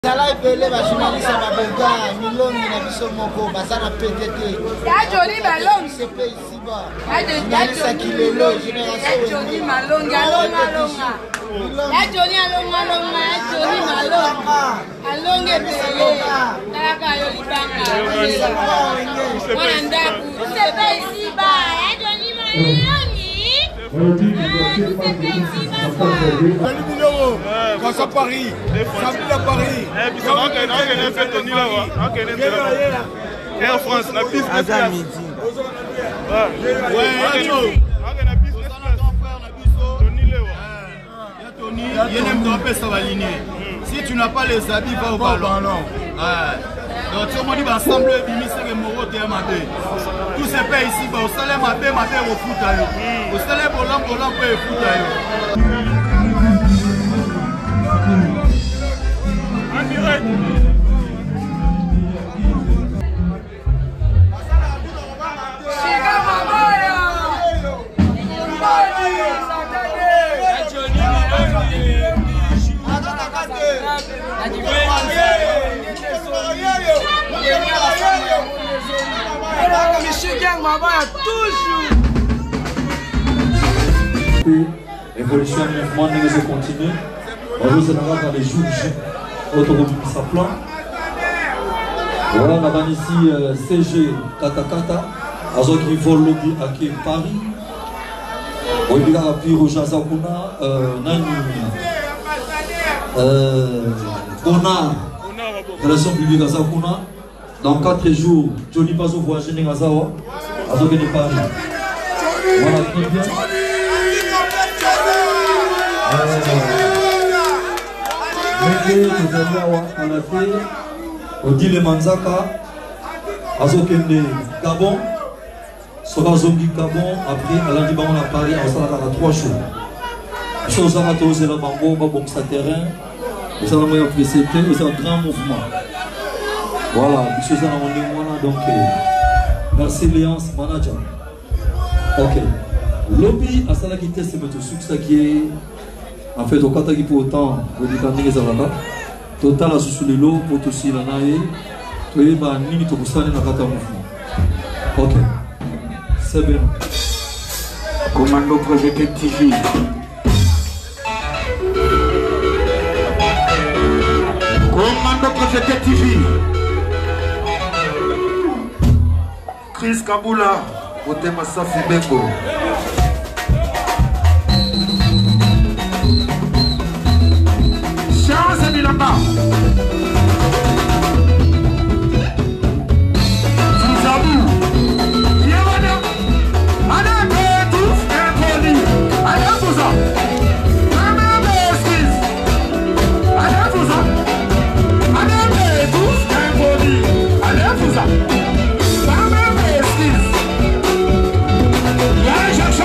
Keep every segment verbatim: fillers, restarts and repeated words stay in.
Zala epele ba journaliste ba bonga milongi na biso moko basana P D T. Ya Johnny Malong c'est pas ici bas. Ya Johnny Kilelo génération Johnny Malong alonga alonga. Ya Johnny alonga alonga ya Johnny Malong. Alonga epele. Talaka yo libanga. Wana ndaku. C'est pas ici bas. Ya Johnny Malongi. C'est pas ici bas. Quand ça Paris, ça à Paris. Et puis ça va qu'on a fait Tony là, on a Air France, la piste de place. Ouais, Tony, il n'aime pas ça va aligner. Si tu n'as pas les habits, va au ballon. Donc tout le monde va ensemble, c'est Moro Théamabe. Tout ce pays ici, au salaire Mabé, Mabé au foot. Au salaire Bolan, Bolan peut foot. En direct. Évolution mouvement de continue. Aujourd'hui, c'est dans les jours autoroute sa plan. Voilà, on a ici euh, C G Kata Kata, alors qui vole lobby à qui Paris. On y a puis Roger Zakuna, Nani, Bona, relation publique à Zakuna. Dans quatre jours, Johnny Pazo voyage à Zawa, alors qui est Paris. Voilà, très bien. Odile Manzaka, Azokende Gabon, Soka Zongi Gabon, après Alain Diban à Paris, on s'en a trois jours. Sur Zamato, c'est le Mambo, Babon sa terrain, vous avez moyen de c'était, c'est un grand mouvement. Voilà, monsieur Zanamone, donc merci Léance, manager. Ok. Lobby à Salah qui teste le succès qui est. En fait, au Katagi pour autant, au Dikandi et Zalaba, total à sous les lots pour tout si la naïe, tu es ma nini to kusane na kata mouvement. Ok, c'est bien. Commando Projet T V. Commando Projet T V. Chris Kabula, Otema Safi Bengo. Là-bas. Sous abou. Yéwana. Allez, mais tous, impoli. Allez, vous ça. Allez, mais skis. Allez, vous ça. Allez, mais tous, impoli. Allez, vous ça. Allez, mais skis. Allez, chercher.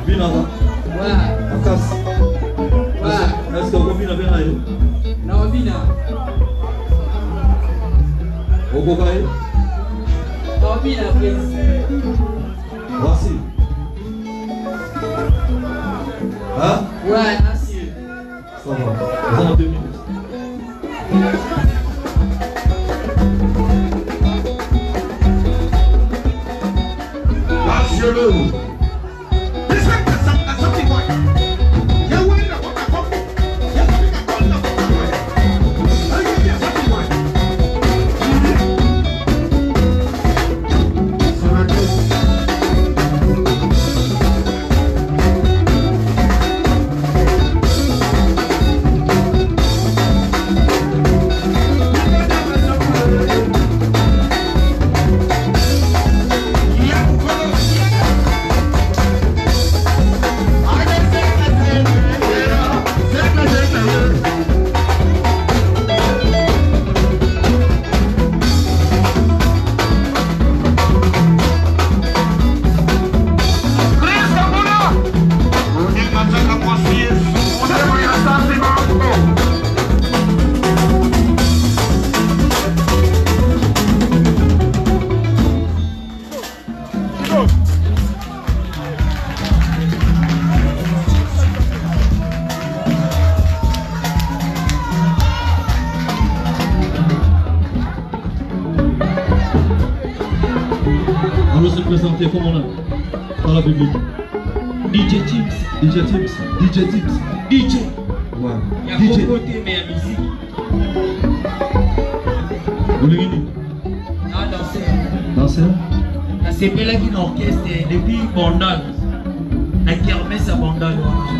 Obina va. Ouais. Akas. Ouais. Est-ce que Obina vient là? Non, Obina. Ogokaye. Non, Obina, prince. Voici. Hein? Ouais, merci. Ça va. Vous en deux minutes. Marcelo. Allons se présenter comme on a dans la Bible. D J Tips, D J Tips, D J Tips, D J. Ouais. Il y a D J. beaucoup de mais musique. Vous l'avez dit? Non, danser. Danser? C'est pas là qui orchestre depuis Bandal. La kermesse à Bandal.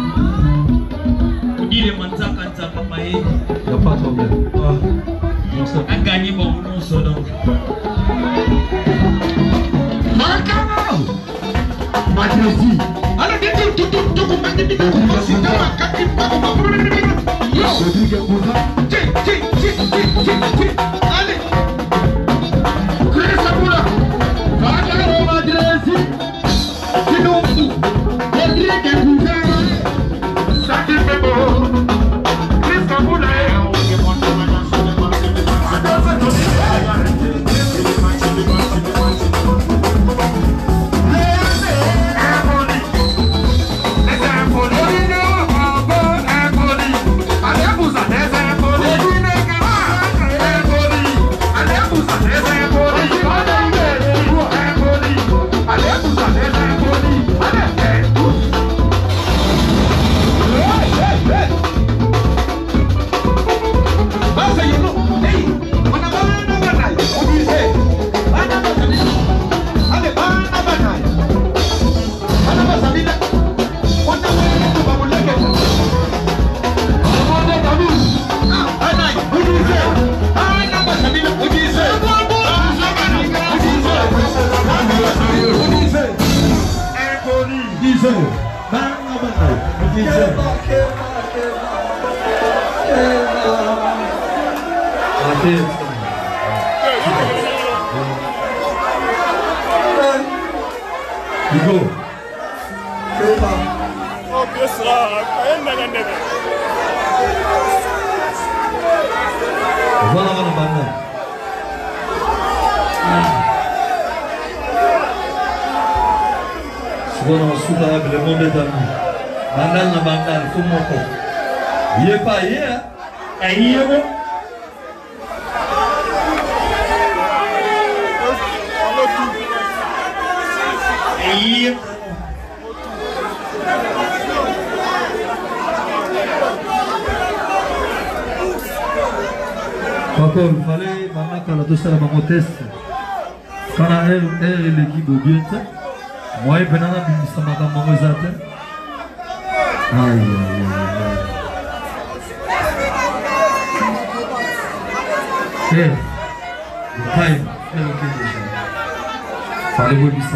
On dit les manzas quand ça va mailler. Il n'y a pas de problème. A gagné bon nom ça donc. Marcano! Magrezi! Allez, dis-tu, tu tu tu comment tu dis que tu vas citer ma carte pas yo! Rodrigue Bouza! Ti ti ti ti ti ti! Allez! Chris Abula! Marcano Magrezi! Kinombu! Rodrigue Bouza! Saki Bebo! Chris Abula! Le monde est à nous. Bandal na bandal, tout mon corps. Il est pas hier. Et il est bon. Et il est bon. Encore, il fallait maintenant quand la douce à la maman test. Quand la R et l'équipe au bien. Moi, je vais vous dire que je vais aïe, aïe, aïe. Eh, time, eh, ok, déjà. Fallait vous dire ça,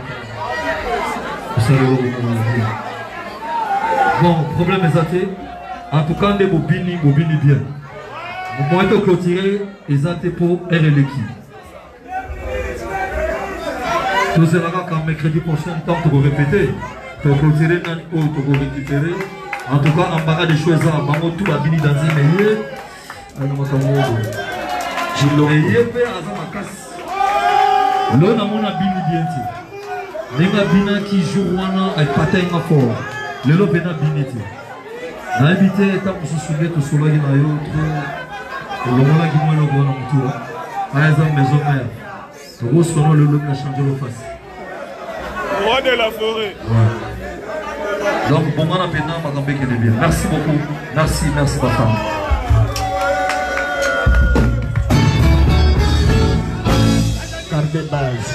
vous savez où vous voulez. Bon, problème est athée. En tout cas, les bobines, bobines bien. Vous pouvez clôturer les athées pour R et l'équipe. Tout cela quand mercredi prochain, tant que vous répétez, pour clôturer pour récupérer. En tout cas, en barrage de choix, bango tout a fini dans une meilleure. Alors, je l'ai fait à Zamakas. L'on a mon abini bien. Les abina qui jouent wana et patin à fort. Le lot bena binete. Na habité étant pour se soulever tout cela qui n'a eu autre. Le moment qui moi le bon en tout. À exemple maison mère. Le gros sono le lot a changé le face. Roi de la forêt. Ouais. Donc bon on a peine ma campagne qui est bien. Merci beaucoup. Merci, merci ma femme. Carte de base.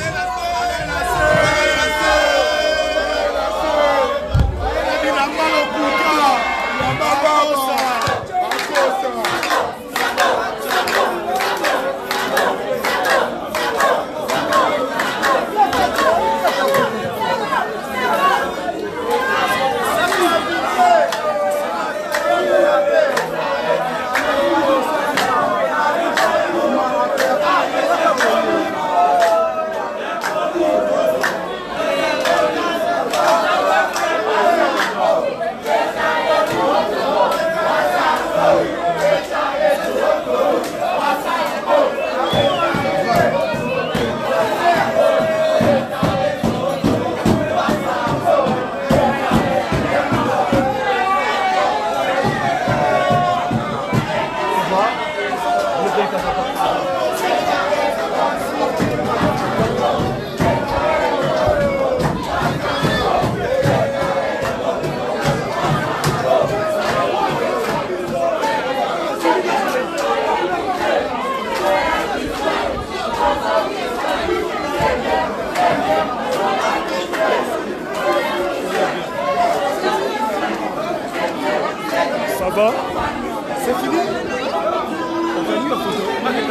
C'est fini. On va la photo.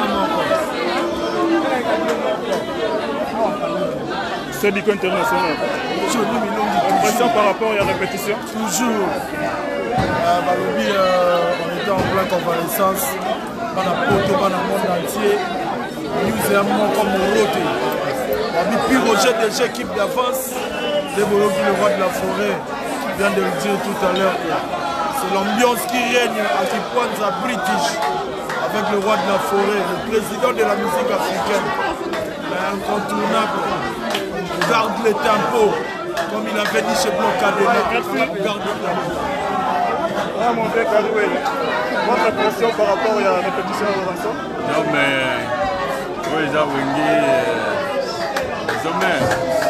C'est du international. Impression par rapport à la répétition. Toujours. Euh, Balobi, euh, on était en pleine convalescence. On a porté dans le monde entier. Nous aimons comme Moroté. On a puis Roger déjà équipe d'avance. C'est Bolobi, le roi de la forêt. Je viens de le dire tout à l'heure. C'est l'ambiance qui règne à Kipwanza British avec le roi de la forêt, le président de la musique africaine. L'incontournable. Garde le tempo, comme il avait dit chez Blanc Cadena. Garde le tempo. Ah, mon vieux Karoué, votre impression par rapport à la répétition de Lorenzo? Non, mais oui, ils ont wingé les hommes.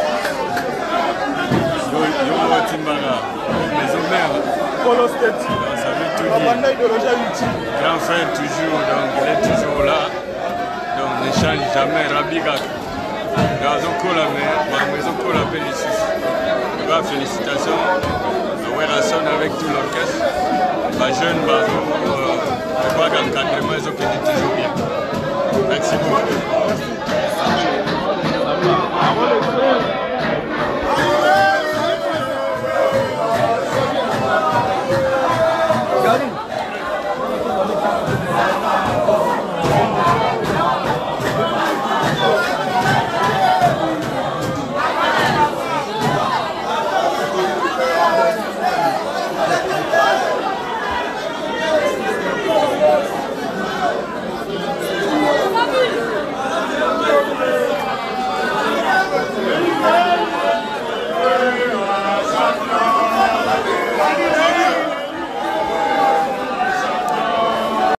Ils ont Timbara, les hommes. Polo State. Ça veut tout dire. Grand frère toujours, donc il est toujours là. Donc ne change jamais. Rabiga. Gazon Kolame, Maison Kolame ici. Félicitations. Werason avec tout l'orchestre. Ma jeune Bazo, je crois qu'encadrement, ils ont fini toujours bien. Merci beaucoup. Thank you.